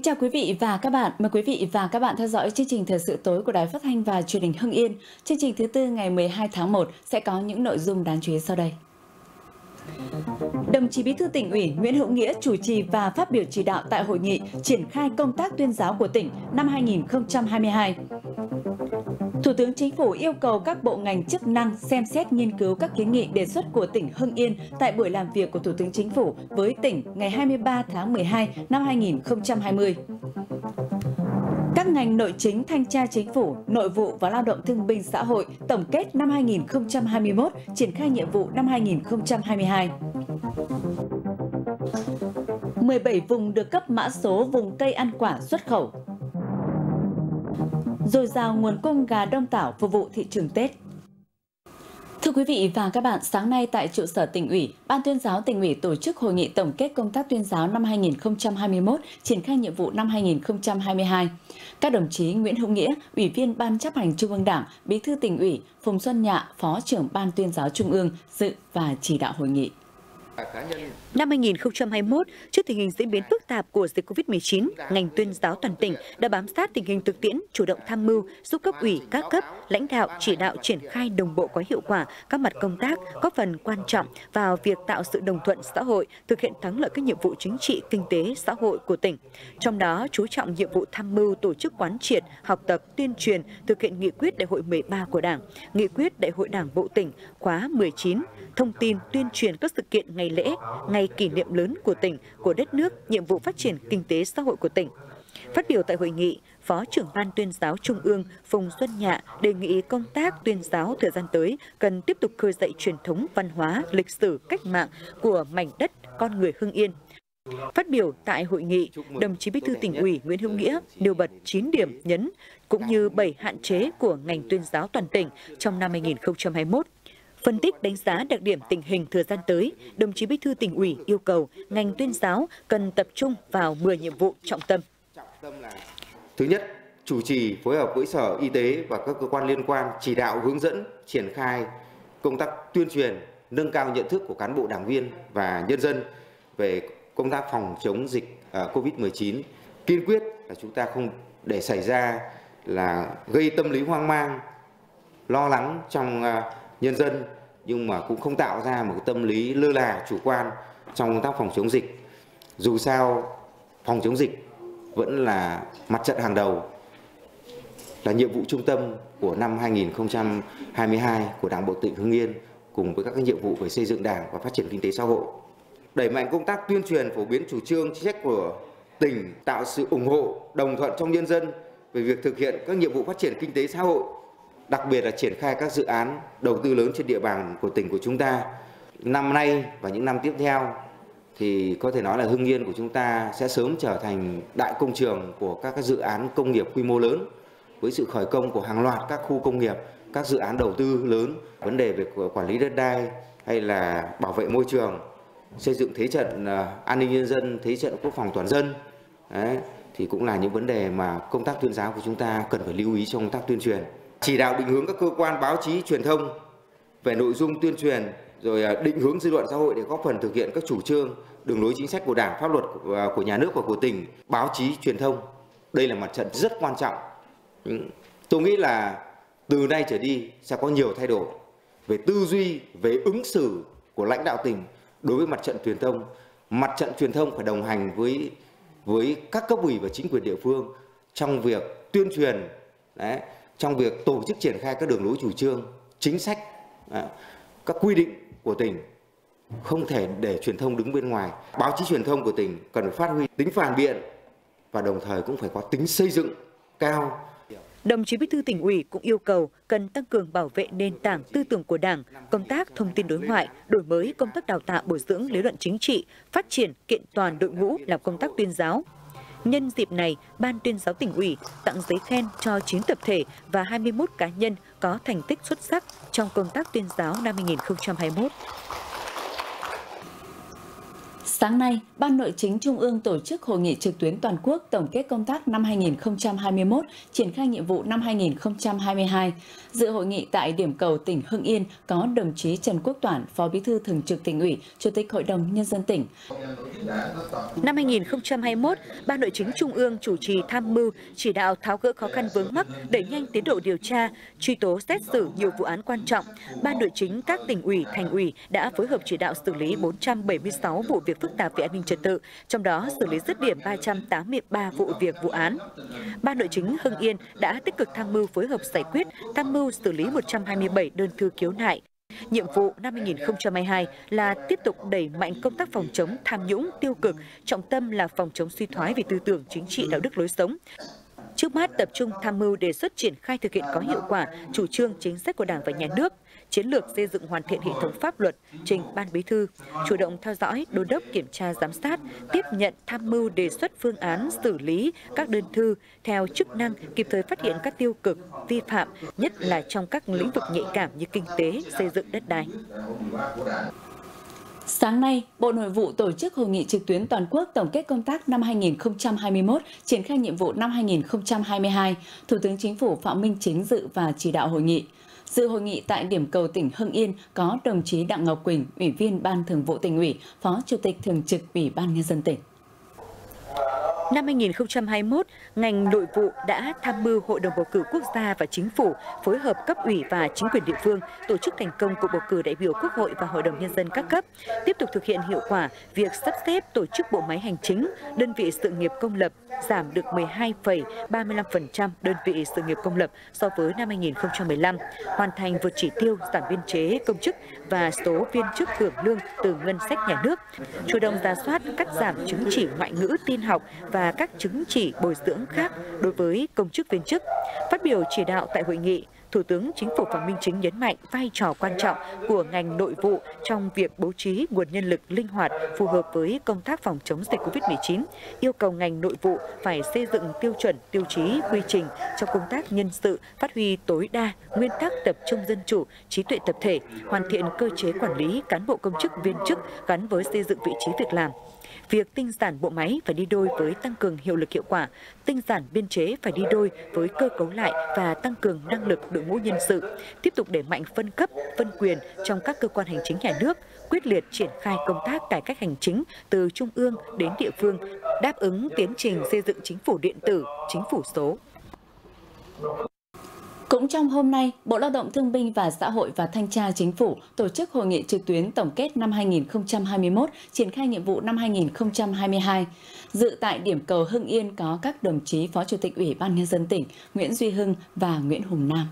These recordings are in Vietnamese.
chào quý vị và các bạn. Mời quý vị và các bạn theo dõi chương trình Thời sự tối của Đài Phát thanh và Truyền hình Hưng Yên. Chương trình thứ tư ngày 12 tháng 1 sẽ có những nội dung đáng chú ý sau đây. Đồng chí Bí thư Tỉnh ủy Nguyễn Hữu Nghĩa chủ trì và phát biểu chỉ đạo tại hội nghị triển khai công tác tuyên giáo của tỉnh năm 2022. Thủ tướng Chính phủ yêu cầu các bộ ngành chức năng xem xét nghiên cứu các kiến nghị đề xuất của tỉnh Hưng Yên tại buổi làm việc của Thủ tướng Chính phủ với tỉnh ngày 23 tháng 12 năm 2020. Các ngành nội chính, thanh tra chính phủ, nội vụ và lao động thương binh xã hội tổng kết năm 2021, triển khai nhiệm vụ năm 2022. 17 vùng được cấp mã số vùng cây ăn quả xuất khẩu. Dồi dào nguồn cung gà Đông Tảo phục vụ thị trường Tết. Thưa quý vị và các bạn, sáng nay tại trụ sở Tỉnh ủy, Ban Tuyên giáo Tỉnh ủy tổ chức hội nghị tổng kết công tác tuyên giáo năm 2021, triển khai nhiệm vụ năm 2022. Các đồng chí Nguyễn Hữu Nghĩa, Ủy viên Ban Chấp hành Trung ương Đảng, Bí thư Tỉnh ủy, Phùng Xuân Nhạ, Phó trưởng Ban Tuyên giáo Trung ương dự và chỉ đạo hội nghị. Năm 2021, trước tình hình diễn biến phức tạp của dịch Covid-19, ngành tuyên giáo toàn tỉnh đã bám sát tình hình thực tiễn, chủ động tham mưu, giúp cấp ủy, các cấp, lãnh đạo, chỉ đạo triển khai đồng bộ có hiệu quả các mặt công tác, góp phần quan trọng vào việc tạo sự đồng thuận xã hội, thực hiện thắng lợi các nhiệm vụ chính trị, kinh tế, xã hội của tỉnh. Trong đó, chú trọng nhiệm vụ tham mưu tổ chức quán triệt, học tập, tuyên truyền, thực hiện nghị quyết Đại hội 13 của Đảng, nghị quyết Đại hội Đảng bộ tỉnh khóa 19, thông tin, tuyên truyền các sự kiện ngày lễ, ngày kỷ niệm lớn của tỉnh, của đất nước, nhiệm vụ phát triển kinh tế xã hội của tỉnh. Phát biểu tại hội nghị, Phó trưởng Ban Tuyên giáo Trung ương Phùng Xuân Nhạ đề nghị công tác tuyên giáo thời gian tới cần tiếp tục khơi dậy truyền thống văn hóa, lịch sử, cách mạng của mảnh đất con người Hưng Yên. Phát biểu tại hội nghị, đồng chí Bí thư Tỉnh ủy Nguyễn Hữu Nghĩa nêu bật 9 điểm nhấn cũng như 7 hạn chế của ngành tuyên giáo toàn tỉnh trong năm 2021. Phân tích đánh giá đặc điểm tình hình thời gian tới, đồng chí Bí thư Tỉnh ủy yêu cầu ngành tuyên giáo cần tập trung vào 10 nhiệm vụ trọng tâm. Thứ nhất, chủ trì phối hợp với Sở Y tế và các cơ quan liên quan chỉ đạo hướng dẫn triển khai công tác tuyên truyền, nâng cao nhận thức của cán bộ đảng viên và nhân dân về công tác phòng chống dịch Covid-19. Kiên quyết là chúng ta không để xảy ra là gây tâm lý hoang mang, lo lắng trong nhân dân, nhưng mà cũng không tạo ra một tâm lý lơ là, chủ quan trong công tác phòng chống dịch. Dù sao, phòng chống dịch vẫn là mặt trận hàng đầu, là nhiệm vụ trung tâm của năm 2022 của Đảng bộ tỉnh Hưng Yên, cùng với các nhiệm vụ về xây dựng Đảng và phát triển kinh tế xã hội. Đẩy mạnh công tác tuyên truyền phổ biến chủ trương chính sách của tỉnh, tạo sự ủng hộ, đồng thuận trong nhân dân về việc thực hiện các nhiệm vụ phát triển kinh tế xã hội, đặc biệt là triển khai các dự án đầu tư lớn trên địa bàn của tỉnh của chúng ta. Năm nay và những năm tiếp theo thì có thể nói là Hưng Yên của chúng ta sẽ sớm trở thành đại công trường của các dự án công nghiệp quy mô lớn, với sự khởi công của hàng loạt các khu công nghiệp, các dự án đầu tư lớn, vấn đề về quản lý đất đai hay là bảo vệ môi trường, xây dựng thế trận an ninh nhân dân, thế trận quốc phòng toàn dân. Đấy, thì cũng là những vấn đề mà công tác tuyên giáo của chúng ta cần phải lưu ý trong công tác tuyên truyền. Chỉ đạo định hướng các cơ quan báo chí truyền thông về nội dung tuyên truyền, rồi định hướng dư luận xã hội để góp phần thực hiện các chủ trương, đường lối chính sách của Đảng, pháp luật của nhà nước và của tỉnh. Báo chí truyền thông, đây là mặt trận rất quan trọng. Tôi nghĩ là từ nay trở đi sẽ có nhiều thay đổi về tư duy, về ứng xử của lãnh đạo tỉnh đối với mặt trận truyền thông. Mặt trận truyền thông phải đồng hành với các cấp ủy và chính quyền địa phương trong việc tuyên truyền, đấy, trong việc tổ chức triển khai các đường lối chủ trương, chính sách, các quy định của tỉnh. Không thể để truyền thông đứng bên ngoài. Báo chí truyền thông của tỉnh cần phải phát huy tính phản biện và đồng thời cũng phải có tính xây dựng cao. Đồng chí Bí thư Tỉnh ủy cũng yêu cầu cần tăng cường bảo vệ nền tảng tư tưởng của Đảng, công tác thông tin đối ngoại, đổi mới công tác đào tạo bồi dưỡng lý luận chính trị, phát triển kiện toàn đội ngũ làm công tác tuyên giáo. Nhân dịp này, Ban Tuyên giáo Tỉnh ủy tặng giấy khen cho 9 tập thể và 21 cá nhân có thành tích xuất sắc trong công tác tuyên giáo năm 2021. Sáng nay, Ban Nội chính Trung ương tổ chức hội nghị trực tuyến toàn quốc tổng kết công tác năm 2021, triển khai nhiệm vụ năm 2022. Dự hội nghị tại điểm cầu tỉnh Hưng Yên có đồng chí Trần Quốc Toản, Phó Bí thư Thường trực Tỉnh ủy, Chủ tịch Hội đồng Nhân dân tỉnh. Năm 2021, Ban Nội chính Trung ương chủ trì tham mưu, chỉ đạo tháo gỡ khó khăn vướng mắc, đẩy nhanh tiến độ điều tra, truy tố xét xử nhiều vụ án quan trọng. Ban Nội chính các tỉnh ủy, thành ủy đã phối hợp chỉ đạo xử lý 476 vụ việc phức tạp về an ninh trật tự, trong đó xử lý dứt điểm 383 vụ việc vụ án. Ban Nội chính Hưng Yên đã tích cực tham mưu phối hợp giải quyết, tham mưu xử lý 127 đơn thư khiếu nại. Nhiệm vụ năm 2022 là tiếp tục đẩy mạnh công tác phòng chống tham nhũng tiêu cực, trọng tâm là phòng chống suy thoái về tư tưởng chính trị đạo đức lối sống. Trước mắt tập trung tham mưu đề xuất triển khai thực hiện có hiệu quả chủ trương chính sách của Đảng và Nhà nước, chiến lược xây dựng hoàn thiện hệ thống pháp luật, trình Ban Bí thư, chủ động theo dõi, đôn đốc kiểm tra giám sát, tiếp nhận tham mưu đề xuất phương án xử lý các đơn thư theo chức năng, kịp thời phát hiện các tiêu cực, vi phạm, nhất là trong các lĩnh vực nhạy cảm như kinh tế, xây dựng đất đai. Sáng nay, Bộ Nội vụ tổ chức hội nghị trực tuyến toàn quốc tổng kết công tác năm 2021, triển khai nhiệm vụ năm 2022. Thủ tướng Chính phủ Phạm Minh Chính dự và chỉ đạo hội nghị. Dự hội nghị tại điểm cầu tỉnh Hưng Yên có đồng chí Đặng Ngọc Quỳnh, Ủy viên Ban Thường vụ Tỉnh ủy, Phó Chủ tịch Thường trực Ủy ban Nhân dân tỉnh. Năm 2021, ngành nội vụ đã tham mưu Hội đồng bầu cử quốc gia và Chính phủ phối hợp cấp ủy và chính quyền địa phương tổ chức thành công cuộc bầu cử đại biểu Quốc hội và Hội đồng Nhân dân các cấp, tiếp tục thực hiện hiệu quả việc sắp xếp tổ chức bộ máy hành chính, đơn vị sự nghiệp công lập, giảm được 12,35% đơn vị sự nghiệp công lập so với năm 2015, hoàn thành vượt chỉ tiêu giảm biên chế công chức và số viên chức hưởng lương từ ngân sách nhà nước, chủ động rà soát cắt giảm chứng chỉ ngoại ngữ tin học và các chứng chỉ bồi dưỡng khác đối với công chức viên chức. Phát biểu chỉ đạo tại hội nghị, Thủ tướng Chính phủ Phạm Minh Chính nhấn mạnh vai trò quan trọng của ngành nội vụ trong việc bố trí nguồn nhân lực linh hoạt phù hợp với công tác phòng chống dịch Covid-19, yêu cầu ngành nội vụ phải xây dựng tiêu chuẩn, tiêu chí, quy trình trong công tác nhân sự, phát huy tối đa nguyên tắc tập trung dân chủ, trí tuệ tập thể, hoàn thiện cơ chế quản lý cán bộ công chức viên chức gắn với xây dựng vị trí việc làm. Việc tinh giản bộ máy phải đi đôi với tăng cường hiệu lực hiệu quả, tinh giản biên chế phải đi đôi với cơ cấu lại và tăng cường năng lực đội ngũ nhân sự, tiếp tục đẩy mạnh phân cấp, phân quyền trong các cơ quan hành chính nhà nước, quyết liệt triển khai công tác cải cách hành chính từ trung ương đến địa phương, đáp ứng tiến trình xây dựng chính phủ điện tử, chính phủ số. Cũng trong hôm nay, Bộ Lao động Thương binh và Xã hội và Thanh tra Chính phủ tổ chức hội nghị trực tuyến tổng kết năm 2021, triển khai nhiệm vụ năm 2022. Dự tại điểm cầu Hưng Yên có các đồng chí Phó Chủ tịch Ủy ban Nhân dân tỉnh Nguyễn Duy Hưng và Nguyễn Hùng Nam.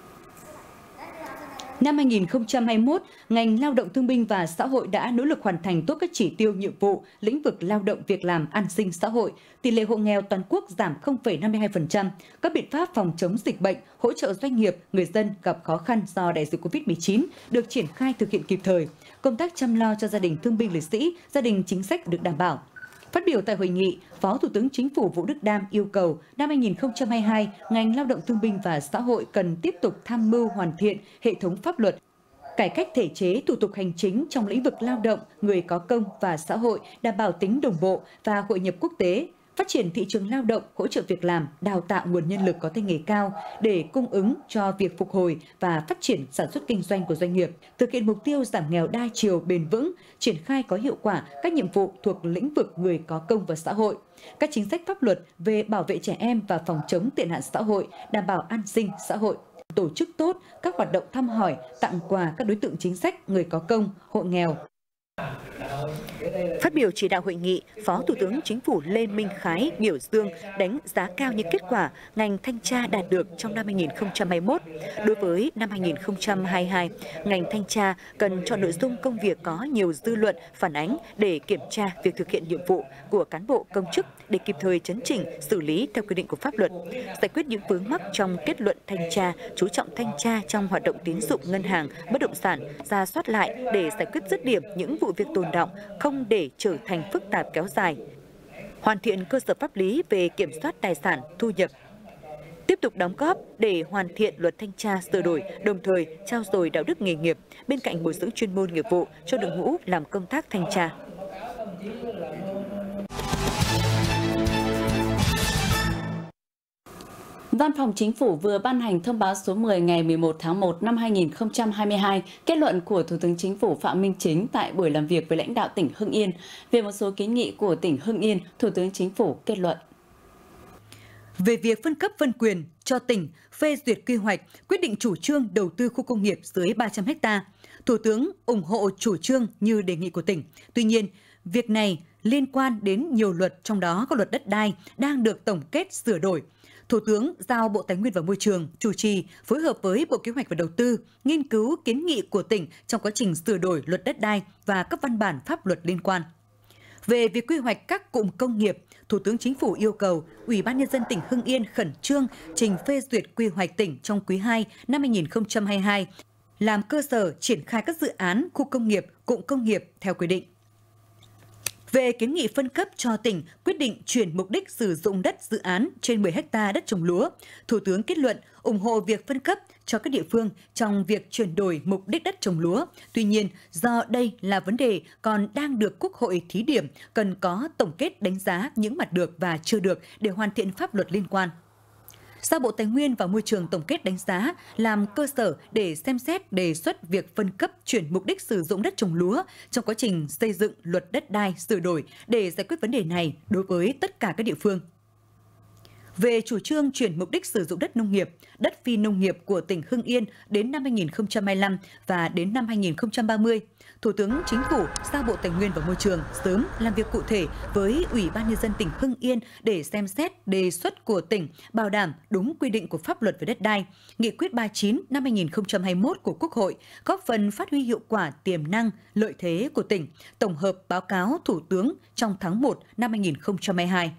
Năm 2021, ngành Lao động Thương binh và Xã hội đã nỗ lực hoàn thành tốt các chỉ tiêu nhiệm vụ, lĩnh vực lao động việc làm an sinh xã hội, tỷ lệ hộ nghèo toàn quốc giảm 0,52%, các biện pháp phòng chống dịch bệnh, hỗ trợ doanh nghiệp, người dân gặp khó khăn do đại dịch Covid-19 được triển khai thực hiện kịp thời, công tác chăm lo cho gia đình thương binh liệt sĩ, gia đình chính sách được đảm bảo. Phát biểu tại hội nghị, Phó Thủ tướng Chính phủ Vũ Đức Đam yêu cầu năm 2022, ngành Lao động Thương binh và Xã hội cần tiếp tục tham mưu hoàn thiện hệ thống pháp luật, cải cách thể chế thủ tục hành chính trong lĩnh vực lao động, người có công và xã hội, đảm bảo tính đồng bộ và hội nhập quốc tế, phát triển thị trường lao động, hỗ trợ việc làm, đào tạo nguồn nhân lực có tay nghề cao để cung ứng cho việc phục hồi và phát triển sản xuất kinh doanh của doanh nghiệp, thực hiện mục tiêu giảm nghèo đa chiều bền vững, triển khai có hiệu quả các nhiệm vụ thuộc lĩnh vực người có công và xã hội, các chính sách pháp luật về bảo vệ trẻ em và phòng chống tệ nạn xã hội, đảm bảo an sinh xã hội, tổ chức tốt các hoạt động thăm hỏi, tặng quà các đối tượng chính sách, người có công, hộ nghèo. Phát biểu chỉ đạo hội nghị, Phó Thủ tướng Chính phủ Lê Minh Khái biểu dương đánh giá cao những kết quả ngành thanh tra đạt được trong năm 2021. Đối với năm 2022, ngành thanh tra cần chọn nội dung công việc có nhiều dư luận phản ánh để kiểm tra việc thực hiện nhiệm vụ của cán bộ công chức để kịp thời chấn chỉnh, xử lý theo quy định của pháp luật, giải quyết những vướng mắc trong kết luận thanh tra, chú trọng thanh tra trong hoạt động tín dụng ngân hàng, bất động sản, rà soát lại để giải quyết dứt điểm những vụ việc tồn đọng, không để trở thành phức tạp kéo dài. Hoàn thiện cơ sở pháp lý về kiểm soát tài sản, thu nhập. Tiếp tục đóng góp để hoàn thiện luật thanh tra sửa đổi, đồng thời trao dồi đạo đức nghề nghiệp bên cạnh bồi dưỡng chuyên môn nghiệp vụ cho đội ngũ làm công tác thanh tra. Văn phòng Chính phủ vừa ban hành thông báo số 10 ngày 11 tháng 1 năm 2022, kết luận của Thủ tướng Chính phủ Phạm Minh Chính tại buổi làm việc với lãnh đạo tỉnh Hưng Yên. Về một số kiến nghị của tỉnh Hưng Yên, Thủ tướng Chính phủ kết luận. Về việc phân cấp phân quyền cho tỉnh phê duyệt quy hoạch, quyết định chủ trương đầu tư khu công nghiệp dưới 300 ha, Thủ tướng ủng hộ chủ trương như đề nghị của tỉnh. Tuy nhiên, việc này liên quan đến nhiều luật, trong đó có luật đất đai đang được tổng kết sửa đổi. Thủ tướng giao Bộ Tài nguyên và Môi trường chủ trì phối hợp với Bộ Kế hoạch và Đầu tư nghiên cứu kiến nghị của tỉnh trong quá trình sửa đổi luật đất đai và các văn bản pháp luật liên quan. Về việc quy hoạch các cụm công nghiệp, Thủ tướng Chính phủ yêu cầu Ủy ban Nhân dân tỉnh Hưng Yên khẩn trương trình phê duyệt quy hoạch tỉnh trong quý 2 năm 2022, làm cơ sở triển khai các dự án khu công nghiệp, cụm công nghiệp theo quy định. Về kiến nghị phân cấp cho tỉnh quyết định chuyển mục đích sử dụng đất dự án trên 10 ha đất trồng lúa, Thủ tướng kết luận ủng hộ việc phân cấp cho các địa phương trong việc chuyển đổi mục đích đất trồng lúa. Tuy nhiên, do đây là vấn đề còn đang được Quốc hội thí điểm, cần có tổng kết đánh giá những mặt được và chưa được để hoàn thiện pháp luật liên quan. Giao Bộ Tài nguyên và Môi trường tổng kết đánh giá, làm cơ sở để xem xét đề xuất việc phân cấp chuyển mục đích sử dụng đất trồng lúa trong quá trình xây dựng luật đất đai sửa đổi để giải quyết vấn đề này đối với tất cả các địa phương. Về chủ trương chuyển mục đích sử dụng đất nông nghiệp, đất phi nông nghiệp của tỉnh Hưng Yên đến năm 2025 và đến năm 2030, Thủ tướng Chính phủ giao Bộ Tài nguyên và Môi trường sớm làm việc cụ thể với Ủy ban Nhân dân tỉnh Hưng Yên để xem xét đề xuất của tỉnh bảo đảm đúng quy định của pháp luật về đất đai, Nghị quyết 39 năm 2021 của Quốc hội, góp phần phát huy hiệu quả tiềm năng, lợi thế của tỉnh, tổng hợp báo cáo Thủ tướng trong tháng 1 năm 2022.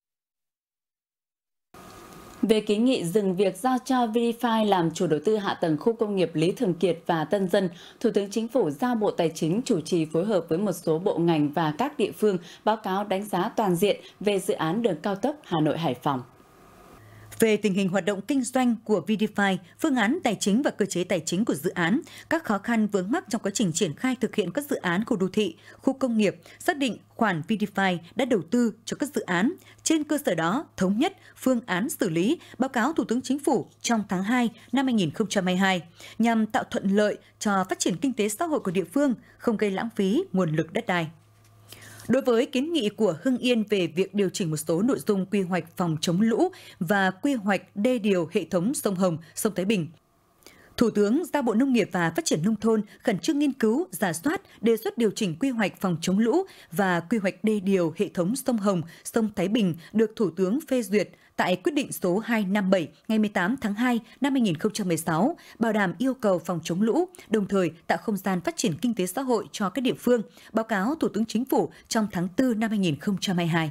Về kiến nghị dừng việc giao cho Vidify làm chủ đầu tư hạ tầng khu công nghiệp Lý Thường Kiệt và Tân Dân, Thủ tướng Chính phủ giao Bộ Tài chính chủ trì phối hợp với một số bộ ngành và các địa phương báo cáo đánh giá toàn diện về dự án đường cao tốc Hà Nội - Hải Phòng. Về tình hình hoạt động kinh doanh của Vidify, phương án tài chính và cơ chế tài chính của dự án, các khó khăn vướng mắc trong quá trình triển khai thực hiện các dự án khu đô thị, khu công nghiệp, xác định khoản Vidify đã đầu tư cho các dự án. Trên cơ sở đó, thống nhất phương án xử lý, báo cáo Thủ tướng Chính phủ trong tháng 2 năm 2022, nhằm tạo thuận lợi cho phát triển kinh tế xã hội của địa phương, không gây lãng phí nguồn lực đất đai. Đối với kiến nghị của Hưng Yên về việc điều chỉnh một số nội dung quy hoạch phòng chống lũ và quy hoạch đê điều hệ thống sông Hồng, sông Thái Bình, Thủ tướng giao Bộ Nông nghiệp và Phát triển Nông thôn khẩn trương nghiên cứu, rà soát, đề xuất điều chỉnh quy hoạch phòng chống lũ và quy hoạch đê điều hệ thống sông Hồng, sông Thái Bình được Thủ tướng phê duyệt tại quyết định số 257 ngày 18 tháng 2 năm 2016, bảo đảm yêu cầu phòng chống lũ, đồng thời tạo không gian phát triển kinh tế xã hội cho các địa phương, báo cáo Thủ tướng Chính phủ trong tháng 4 năm 2022.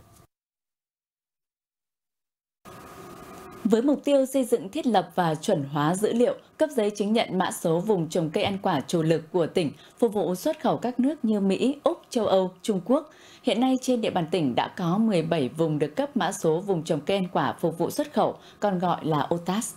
Với mục tiêu xây dựng thiết lập và chuẩn hóa dữ liệu, cấp giấy chứng nhận mã số vùng trồng cây ăn quả chủ lực của tỉnh, phục vụ xuất khẩu các nước như Mỹ, Úc, châu Âu, Trung Quốc. Hiện nay trên địa bàn tỉnh đã có 17 vùng được cấp mã số vùng trồng cây ăn quả phục vụ xuất khẩu, còn gọi là OTAS.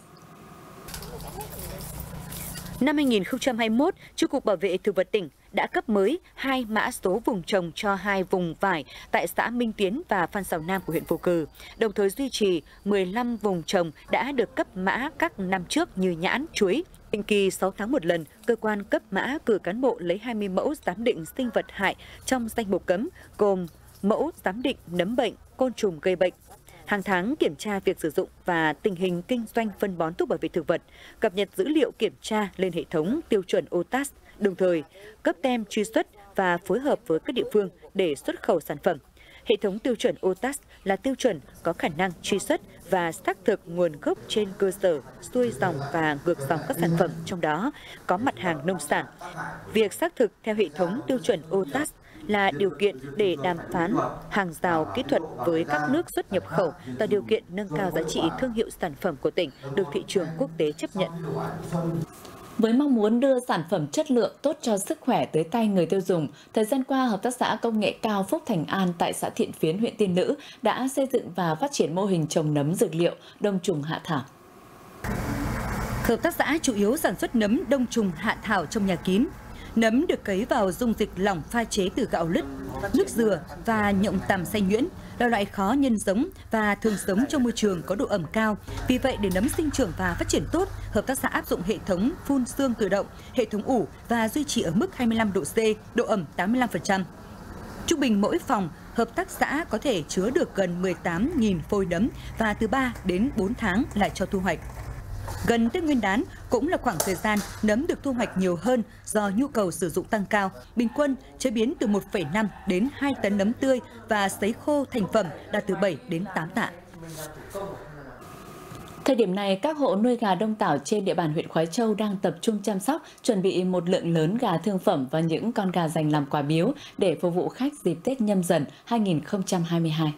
Năm 2021, Chi cục Bảo vệ Thực vật tỉnh đã cấp mới 2 mã số vùng trồng cho 2 vùng vải tại xã Minh Tiến và Phan Xào Nam của huyện Phù Cử, đồng thời duy trì 15 vùng trồng đã được cấp mã các năm trước như nhãn, chuối. Định kỳ 6 tháng một lần, cơ quan cấp mã cử cán bộ lấy 20 mẫu giám định sinh vật hại trong danh mục cấm, gồm mẫu giám định nấm bệnh, côn trùng gây bệnh. Hàng tháng kiểm tra việc sử dụng và tình hình kinh doanh phân bón thuốc bảo vệ thực vật, cập nhật dữ liệu kiểm tra lên hệ thống tiêu chuẩn OTAS, đồng thời cấp tem truy xuất và phối hợp với các địa phương để xuất khẩu sản phẩm. Hệ thống tiêu chuẩn OTAS là tiêu chuẩn có khả năng truy xuất và xác thực nguồn gốc trên cơ sở xuôi dòng và ngược dòng các sản phẩm, trong đó có mặt hàng nông sản. Việc xác thực theo hệ thống tiêu chuẩn OTAS là điều kiện để đàm phán hàng rào kỹ thuật với các nước xuất nhập khẩu, tạo điều kiện nâng cao giá trị thương hiệu sản phẩm của tỉnh được thị trường quốc tế chấp nhận. Với mong muốn đưa sản phẩm chất lượng tốt cho sức khỏe tới tay người tiêu dùng, thời gian qua, Hợp tác xã Công nghệ cao Phúc Thành An tại xã Thiện Phiến, huyện Tiên Lữ đã xây dựng và phát triển mô hình trồng nấm dược liệu đông trùng hạ thảo. Hợp tác xã chủ yếu sản xuất nấm đông trùng hạ thảo trong nhà kín. Nấm được cấy vào dung dịch lỏng pha chế từ gạo lứt, nước dừa và nhộng tằm xay nhuyễn, là loại khó nhân giống và thường sống trong môi trường có độ ẩm cao. Vì vậy, để nấm sinh trưởng và phát triển tốt, hợp tác xã áp dụng hệ thống phun sương tự động, hệ thống ủ và duy trì ở mức 25 độ C, độ ẩm 85%. Trung bình mỗi phòng, hợp tác xã có thể chứa được gần 18.000 phôi nấm và từ 3 đến 4 tháng lại cho thu hoạch. Gần Tết Nguyên đán cũng là khoảng thời gian nấm được thu hoạch nhiều hơn do nhu cầu sử dụng tăng cao. Bình quân chế biến từ 1,5 đến 2 tấn nấm tươi và sấy khô thành phẩm đạt từ 7 đến 8 tạ. Thời điểm này, các hộ nuôi gà đông tảo trên địa bàn huyện Khoái Châu đang tập trung chăm sóc, chuẩn bị một lượng lớn gà thương phẩm và những con gà dành làm quà biếu để phục vụ khách dịp Tết Nhâm Dần 2022.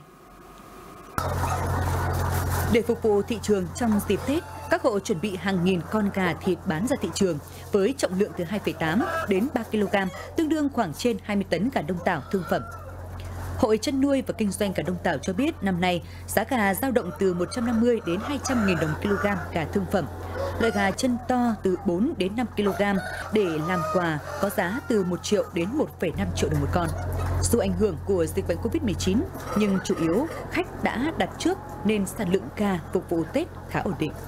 Để phục vụ thị trường trong dịp Tết, các hộ chuẩn bị hàng nghìn con gà thịt bán ra thị trường với trọng lượng từ 2,8 đến 3 kg, tương đương khoảng trên 20 tấn gà đông tảo thương phẩm. Hội chăn nuôi và kinh doanh gà đông tảo cho biết năm nay giá gà dao động từ 150 đến 200.000 đồng kg gà thương phẩm. Loại gà chân to từ 4 đến 5 kg để làm quà có giá từ 1 triệu đến 1,5 triệu đồng một con. Dù ảnh hưởng của dịch bệnh Covid-19, nhưng chủ yếu khách đã đặt trước nên sản lượng gà phục vụ Tết khá ổn định.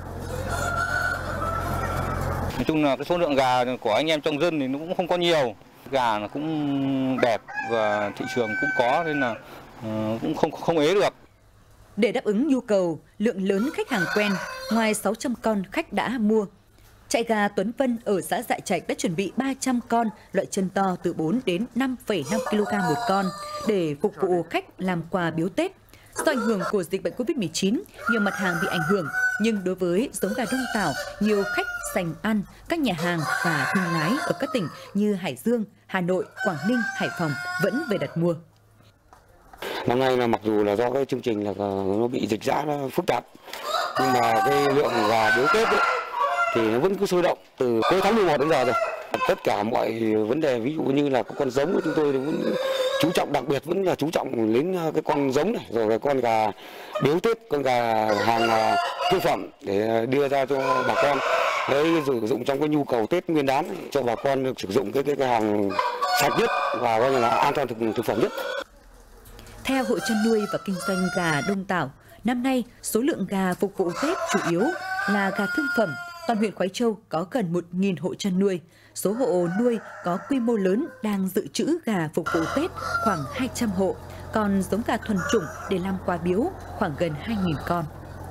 Nói chung là cái số lượng gà của anh em trong dân thì nó cũng không có nhiều. Gà nó cũng đẹp và thị trường cũng có nên là cũng không ế được. Để đáp ứng nhu cầu lượng lớn khách hàng quen, ngoài 600 con khách đã mua, trại gà Tuấn Vân ở xã Dạ Trạch đã chuẩn bị 300 con loại chân to từ 4 đến 5,5 kg một con để phục vụ khách làm quà biếu Tết. Do ảnh hưởng của dịch bệnh Covid-19, nhiều mặt hàng bị ảnh hưởng, nhưng đối với giống gà đông tảo, nhiều khách sành ăn, các nhà hàng và thương lái ở các tỉnh như Hải Dương, Hà Nội, Quảng Ninh, Hải Phòng vẫn về đặt mua. Năm nay là mặc dù là do cái chương trình là nó bị dịch giã nó phức tạp, nhưng mà cái lượng gà biếu Tết ấy, thì nó vẫn cứ sôi động từ cuối tháng 11 đến giờ rồi. Tất cả mọi vấn đề ví dụ như là các con giống của chúng tôi vẫn chú trọng, đặc biệt vẫn là chú trọng đến cái con giống này, rồi cái con gà biếu Tết, con gà hàng thương phẩm để đưa ra cho bà con để sử dụng trong cái nhu cầu Tết Nguyên đán cho bà con được sử dụng cái hàng sạch nhất và coi như là an toàn thực phẩm nhất. Theo Hội chăn nuôi và kinh doanh gà Đông Tảo, năm nay số lượng gà phục vụ Tết chủ yếu là gà thương phẩm. Toàn huyện Khoái Châu có gần 1.000 hộ chăn nuôi. Số hộ nuôi có quy mô lớn đang dự trữ gà phục vụ Tết khoảng 200 hộ, còn giống gà thuần chủng để làm quà biếu khoảng gần 2.000 con.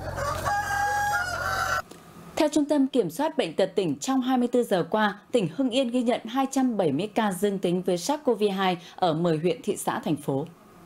Theo Trung tâm Kiểm soát Bệnh tật tỉnh, trong 24 giờ qua, tỉnh Hưng Yên ghi nhận 270 ca dương tính với SARS-CoV-2 ở 10 huyện, thị xã, thành phố.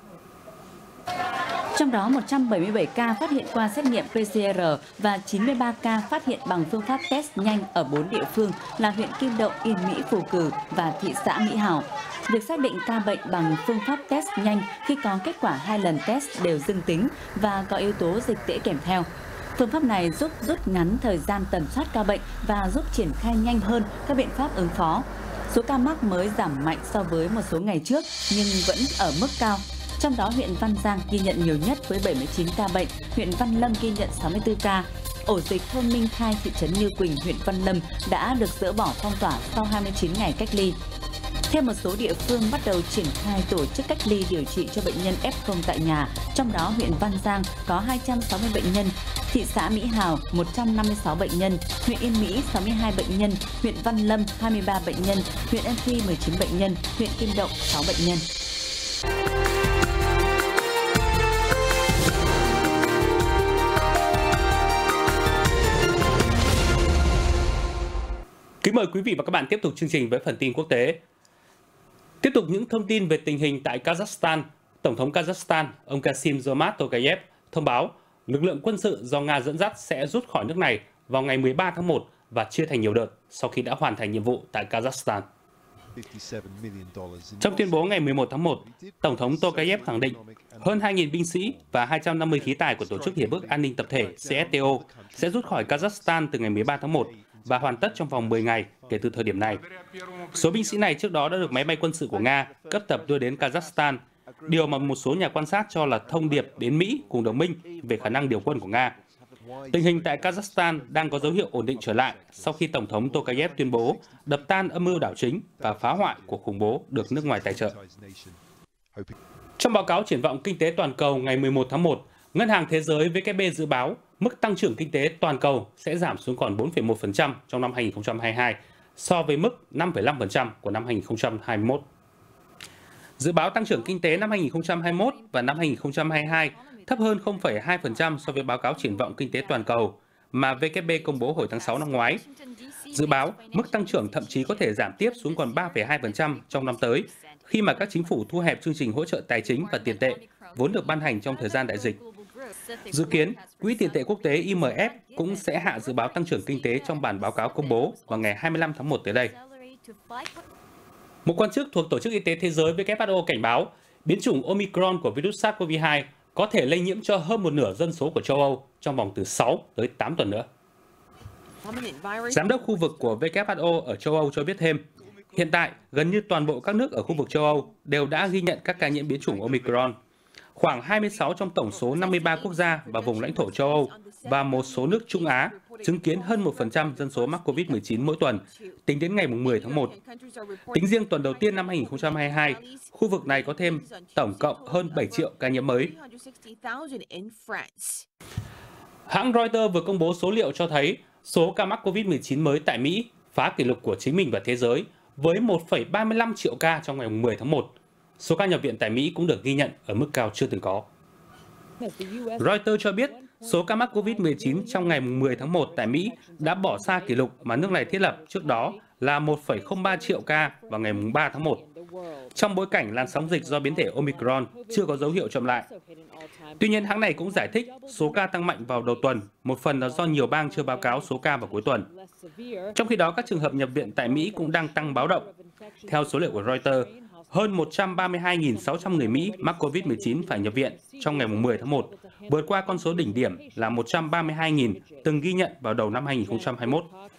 Trong đó 177 ca phát hiện qua xét nghiệm PCR và 93 ca phát hiện bằng phương pháp test nhanh ở 4 địa phương là huyện Kim Động, Yên Mỹ, Phù Cử và thị xã Mỹ Hào. Việc xác định ca bệnh bằng phương pháp test nhanh khi có kết quả 2 lần test đều dương tính và có yếu tố dịch tễ kèm theo. Phương pháp này giúp rút ngắn thời gian tầm soát ca bệnh và giúp triển khai nhanh hơn các biện pháp ứng phó. Số ca mắc mới giảm mạnh so với một số ngày trước nhưng vẫn ở mức cao. Trong đó huyện Văn Giang ghi nhận nhiều nhất với 79 ca bệnh, huyện Văn Lâm ghi nhận 64 ca. Ổ dịch thôn Minh Khai, thị trấn Như Quỳnh, huyện Văn Lâm đã được dỡ bỏ phong tỏa sau 29 ngày cách ly. Thêm một số địa phương bắt đầu triển khai tổ chức cách ly điều trị cho bệnh nhân F0 tại nhà, trong đó huyện Văn Giang có 260 bệnh nhân, thị xã Mỹ Hào 156 bệnh nhân, huyện Yên Mỹ 62 bệnh nhân, huyện Văn Lâm 23 bệnh nhân, huyện Ân Thi 19 bệnh nhân, huyện Kim Động 6 bệnh nhân. Kính mời quý vị và các bạn tiếp tục chương trình với phần tin quốc tế. Tiếp tục những thông tin về tình hình tại Kazakhstan, Tổng thống Kazakhstan ông Kassym-Jomart Tokayev thông báo lực lượng quân sự do Nga dẫn dắt sẽ rút khỏi nước này vào ngày 13 tháng 1 và chia thành nhiều đợt sau khi đã hoàn thành nhiệm vụ tại Kazakhstan. Trong tuyên bố ngày 11 tháng 1, Tổng thống Tokayev khẳng định hơn 2.000 binh sĩ và 250 khí tài của Tổ chức Hiệp ước An ninh Tập thể CSTO sẽ rút khỏi Kazakhstan từ ngày 13 tháng 1 và hoàn tất trong vòng 10 ngày kể từ thời điểm này. Số binh sĩ này trước đó đã được máy bay quân sự của Nga cấp tập đưa đến Kazakhstan, điều mà một số nhà quan sát cho là thông điệp đến Mỹ cùng đồng minh về khả năng điều quân của Nga. tình hình tại Kazakhstan đang có dấu hiệu ổn định trở lại sau khi Tổng thống Tokayev tuyên bố đập tan âm mưu đảo chính và phá hoại cuộc khủng bố được nước ngoài tài trợ. Trong báo cáo triển vọng kinh tế toàn cầu ngày 11 tháng 1, Ngân hàng Thế giới WB dự báo mức tăng trưởng kinh tế toàn cầu sẽ giảm xuống còn 4,1% trong năm 2022 so với mức 5,5% của năm 2021. Dự báo tăng trưởng kinh tế năm 2021 và năm 2022 thấp hơn 0,2% so với báo cáo triển vọng kinh tế toàn cầu mà WB công bố hồi tháng 6 năm ngoái. Dự báo mức tăng trưởng thậm chí có thể giảm tiếp xuống còn 3,2% trong năm tới khi mà các chính phủ thu hẹp chương trình hỗ trợ tài chính và tiền tệ vốn được ban hành trong thời gian đại dịch. Dự kiến, Quỹ tiền tệ quốc tế IMF cũng sẽ hạ dự báo tăng trưởng kinh tế trong bản báo cáo công bố vào ngày 25 tháng 1 tới đây. Một quan chức thuộc Tổ chức Y tế Thế giới WHO cảnh báo biến chủng Omicron của virus SARS-CoV-2 có thể lây nhiễm cho hơn một nửa dân số của châu Âu trong vòng từ 6 tới 8 tuần nữa. Giám đốc khu vực của WHO ở châu Âu cho biết thêm, hiện tại gần như toàn bộ các nước ở khu vực châu Âu đều đã ghi nhận các ca nhiễm biến chủng Omicron. Khoảng 26 trong tổng số 53 quốc gia và vùng lãnh thổ châu Âu và một số nước Trung Á chứng kiến hơn 1% dân số mắc COVID-19 mỗi tuần, tính đến ngày 10 tháng 1. Tính riêng tuần đầu tiên năm 2022, khu vực này có thêm tổng cộng hơn 7 triệu ca nhiễm mới. Hãng Reuters vừa công bố số liệu cho thấy số ca mắc COVID-19 mới tại Mỹ phá kỷ lục của chính mình và thế giới với 1,35 triệu ca trong ngày 10 tháng 1. Số ca nhập viện tại Mỹ cũng được ghi nhận ở mức cao chưa từng có. Reuters cho biết số ca mắc COVID-19 trong ngày 10 tháng 1 tại Mỹ đã bỏ xa kỷ lục mà nước này thiết lập trước đó là 1,03 triệu ca vào ngày 3 tháng 1. Trong bối cảnh làn sóng dịch do biến thể Omicron chưa có dấu hiệu chậm lại. Tuy nhiên, hãng này cũng giải thích số ca tăng mạnh vào đầu tuần, một phần là do nhiều bang chưa báo cáo số ca vào cuối tuần. Trong khi đó, các trường hợp nhập viện tại Mỹ cũng đang tăng báo động. Theo số liệu của Reuters, hơn 132.600 người Mỹ mắc COVID-19 phải nhập viện trong ngày 10 tháng 1, vượt qua con số đỉnh điểm là 132.000 từng ghi nhận vào đầu năm 2021.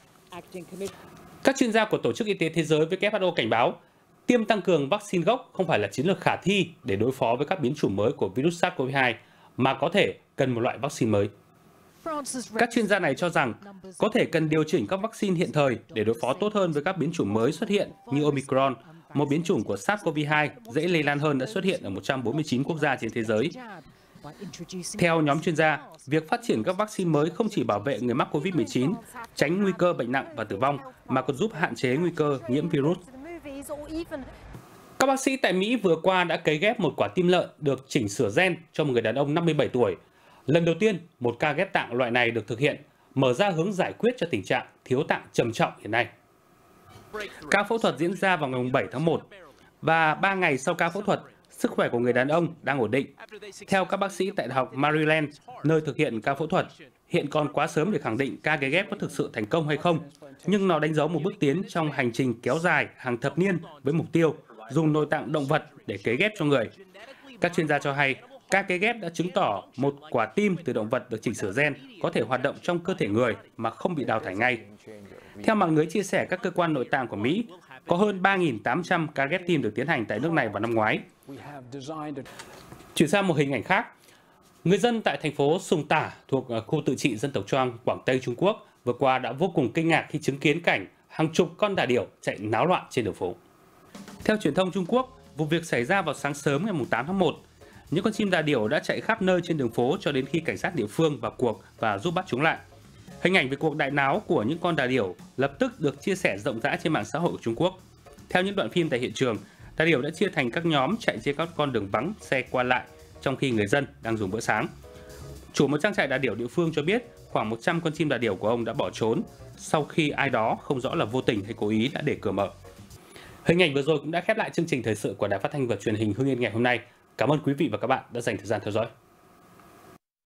Các chuyên gia của Tổ chức Y tế Thế giới WHO cảnh báo, tiêm tăng cường vaccine gốc không phải là chiến lược khả thi để đối phó với các biến chủng mới của virus SARS-CoV-2, mà có thể cần một loại vaccine mới. Các chuyên gia này cho rằng có thể cần điều chỉnh các vaccine hiện thời để đối phó tốt hơn với các biến chủng mới xuất hiện như Omicron, một biến chủng của SARS-CoV-2 dễ lây lan hơn đã xuất hiện ở 149 quốc gia trên thế giới. Theo nhóm chuyên gia, việc phát triển các vaccine mới không chỉ bảo vệ người mắc COVID-19, tránh nguy cơ bệnh nặng và tử vong, mà còn giúp hạn chế nguy cơ nhiễm virus. Các bác sĩ tại Mỹ vừa qua đã cấy ghép một quả tim lợn được chỉnh sửa gen cho một người đàn ông 57 tuổi. Lần đầu tiên, một ca ghép tạng loại này được thực hiện, mở ra hướng giải quyết cho tình trạng thiếu tạng trầm trọng hiện nay. Ca phẫu thuật diễn ra vào ngày 7 tháng 1 và 3 ngày sau ca phẫu thuật, sức khỏe của người đàn ông đang ổn định. Theo các bác sĩ tại Đại học Maryland, nơi thực hiện ca phẫu thuật, hiện còn quá sớm để khẳng định ca cấy ghép có thực sự thành công hay không, nhưng nó đánh dấu một bước tiến trong hành trình kéo dài hàng thập niên với mục tiêu dùng nội tạng động vật để cấy ghép cho người. Các chuyên gia cho hay, ca cấy ghép đã chứng tỏ một quả tim từ động vật được chỉnh sửa gen có thể hoạt động trong cơ thể người mà không bị đào thải ngay. Theo mạng lưới chia sẻ các cơ quan nội tạng của Mỹ, có hơn 3.800 ca ghép tim được tiến hành tại nước này vào năm ngoái. Chuyển sang một hình ảnh khác, người dân tại thành phố Sùng Tả thuộc khu tự trị dân tộc Choang, Quảng Tây, Trung Quốc vừa qua đã vô cùng kinh ngạc khi chứng kiến cảnh hàng chục con đà điểu chạy náo loạn trên đường phố. Theo truyền thông Trung Quốc, vụ việc xảy ra vào sáng sớm ngày 8 tháng 1. Những con chim đà điểu đã chạy khắp nơi trên đường phố cho đến khi cảnh sát địa phương vào cuộc và giúp bắt chúng lại. Hình ảnh về cuộc đại náo của những con đà điểu lập tức được chia sẻ rộng rãi trên mạng xã hội của Trung Quốc. Theo những đoạn phim tại hiện trường, đà điểu đã chia thành các nhóm chạy trên các con đường vắng, xe qua lại, trong khi người dân đang dùng bữa sáng. Chủ một trang trại đà điểu địa phương cho biết khoảng 100 con chim đà điểu của ông đã bỏ trốn sau khi ai đó không rõ là vô tình hay cố ý đã để cửa mở. Hình ảnh vừa rồi cũng đã khép lại chương trình thời sự của Đài Phát thanh và Truyền hình Hưng Yên ngày hôm nay. Cảm ơn quý vị và các bạn đã dành thời gian theo dõi.